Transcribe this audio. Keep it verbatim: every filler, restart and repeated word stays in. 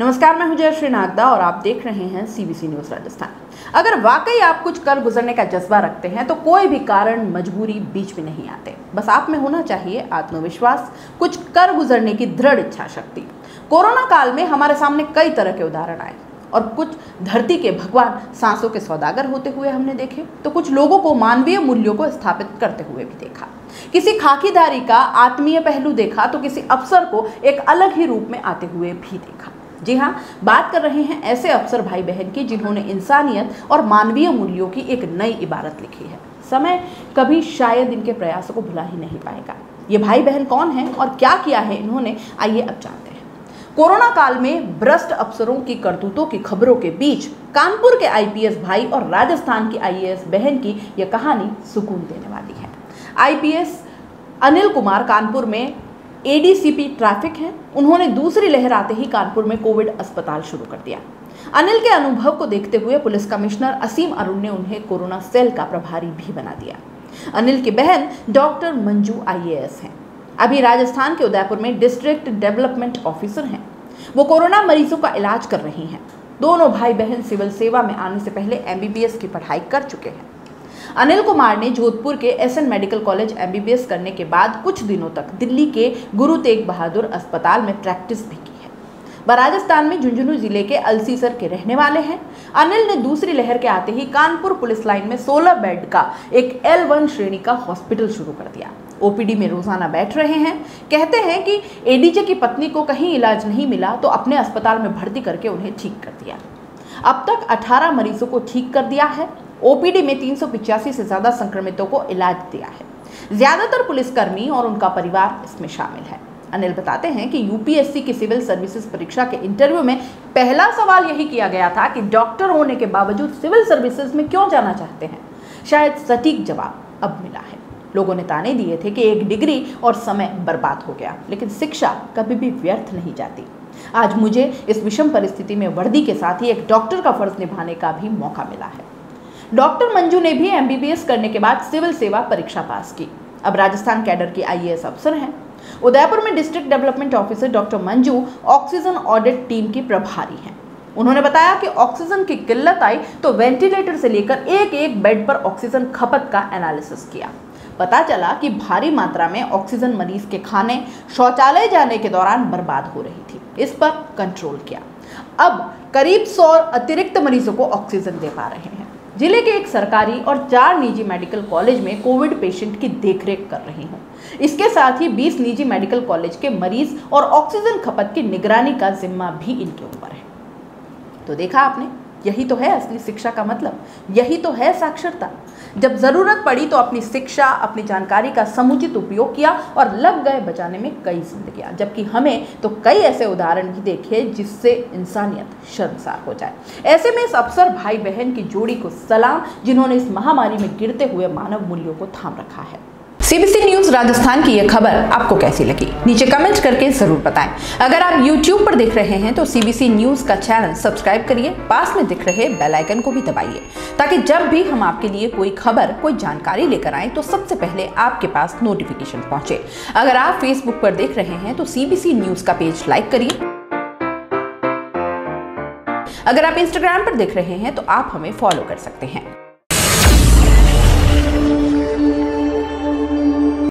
नमस्कार, मैं हूं जयश्री नागदा और आप देख रहे हैं सीबीसी न्यूज राजस्थान। अगर वाकई आप कुछ कर गुजरने का जज्बा रखते हैं तो कोई भी कारण, मजबूरी बीच में नहीं आते। बस आप में होना चाहिए आत्मविश्वास, कुछ कर गुजरने की दृढ़ इच्छा शक्ति। कोरोना काल में हमारे सामने कई तरह के उदाहरण आए और कुछ धरती के भगवान सांसों के सौदागर होते हुए हमने देखे, तो कुछ लोगों को मानवीय मूल्यों को स्थापित करते हुए भी देखा। किसी खाकीदारी का आत्मीय पहलू देखा तो किसी अफसर को एक अलग ही रूप में आते हुए भी देखा। जी हाँ, बात कर रहे हैं ऐसे अफसर भाई बहन की जिन्होंने इंसानियत और मानवीय मूल्यों की एक नई इबारत लिखी है। समय कभी शायद इनके प्रयासों को भुला ही नहीं पाएगा। ये भाई बहन कौन है और क्या किया है इन्होंने, आइए अब जानते हैं। कोरोना काल में भ्रष्ट अफसरों की करतूतों की खबरों के बीच कानपुर के आईपीएस भाई और राजस्थान की आईएएस बहन की यह कहानी सुकून देने वाली है। आईपीएस अनिल कुमार कानपुर में एडीसीपी ट्रैफिक हैं। उन्होंने दूसरी लहर आते ही कानपुर में कोविड अस्पताल शुरू कर दिया। अनिल के अनुभव को देखते हुए पुलिस कमिश्नर असीम अरुण ने उन्हें कोरोना सेल का प्रभारी भी बना दिया। अनिल की बहन डॉक्टर मंजू आईएएस हैं। अभी राजस्थान के उदयपुर में डिस्ट्रिक्ट डेवलपमेंट ऑफिसर हैं। वो कोरोना मरीजों का इलाज कर रही हैं। दोनों भाई बहन सिविल सेवा में आने से पहले एमबीबीएस की पढ़ाई कर चुके हैं। अनिल कुमार ने जोधपुर के एसएन मेडिकल कॉलेज एमबीबीएस करने के बाद कुछ दिनों तक दिल्ली के गुरु तेग बहादुर अस्पताल में प्रैक्टिस भी की है। वह राजस्थान में झुंझुनू जिले के अलसीसर के रहने वाले हैं। अनिल ने दूसरी लहर के आते ही कानपुर पुलिस लाइन में सोलह बेड का एक एल वन श्रेणी का हॉस्पिटल शुरू कर दिया। ओपीडी में रोजाना बैठ रहे हैं। कहते हैं कि एडीजे की पत्नी को कहीं इलाज नहीं मिला तो अपने अस्पताल में भर्ती करके उन्हें ठीक कर दिया। अब तक अठारह मरीजों को ठीक कर दिया है। ओपीडी में तीन सौ पिचासी से ज्यादा संक्रमितों को इलाज दिया है। ज्यादातर पुलिसकर्मी और उनका परिवार इसमें शामिल है। अनिल बताते हैं कि यूपीएससी की सिविल सर्विसेज परीक्षा के इंटरव्यू में पहला सवाल यही किया गया था कि डॉक्टर होने के बावजूद सिविल सर्विसेज में क्यों जाना चाहते हैं। शायद सटीक जवाब अब मिला है। लोगों ने ताने दिए थे कि एक डिग्री और समय बर्बाद हो गया, लेकिन शिक्षा कभी भी व्यर्थ नहीं जाती। आज मुझे इस विषम परिस्थिति में वर्दी के साथ ही एक डॉक्टर का फर्ज निभाने का भी मौका मिला है। डॉक्टर मंजू ने भी एमबीबीएस करने के बाद सिविल सेवा परीक्षा पास की। अब राजस्थान कैडर की आईएएस अफसर हैं। उदयपुर में district development officer doctor Manju oxygen audit team की प्रभारी हैं। उन्होंने बताया कि ऑक्सीजन की किल्लत आई तो वेंटिलेटर से लेकर एक एक बेड पर ऑक्सीजन खपत का एनालिसिस किया। पता चला कि भारी मात्रा में ऑक्सीजन मरीज के खाने, शौचालय जाने के दौरान बर्बाद हो रही थी। इस पर कंट्रोल किया। अब करीब सौ अतिरिक्त मरीजों को ऑक्सीजन दे पा रहे हैं। जिले के एक सरकारी और चार निजी मेडिकल कॉलेज में कोविड पेशेंट की देखरेख कर रही हूँ। इसके साथ ही बीस निजी मेडिकल कॉलेज के मरीज और ऑक्सीजन खपत की निगरानी का जिम्मा भी इनके ऊपर है। तो देखा आपने, यही तो है असली शिक्षा का मतलब, यही तो है साक्षरता। जब जरूरत पड़ी तो अपनी शिक्षा, अपनी जानकारी का समुचित उपयोग किया और लग गए बचाने में कई जिंदगियां। जबकि हमें तो कई ऐसे उदाहरण भी देखे जिससे इंसानियत शर्मसार हो जाए। ऐसे में इस अफसर भाई बहन की जोड़ी को सलाम, जिन्होंने इस महामारी में गिरते हुए मानव मूल्यों को थाम रखा है। सीबीसी न्यूज राजस्थान की यह खबर आपको कैसी लगी, नीचे कमेंट करके जरूर बताएं। अगर आप यूट्यूब पर देख रहे हैं तो सीबीसी न्यूज का चैनल सब्सक्राइब करिए, पास में दिख रहे बेल आइकन को भी दबाइए, ताकि जब भी हम आपके लिए कोई खबर, कोई जानकारी लेकर आए तो सबसे पहले आपके पास नोटिफिकेशन पहुंचे। अगर आप फेसबुक पर देख रहे हैं तो सीबीसी न्यूज का पेज लाइक करिए। अगर आप इंस्टाग्राम पर देख रहे हैं तो आप हमें फॉलो कर सकते हैं।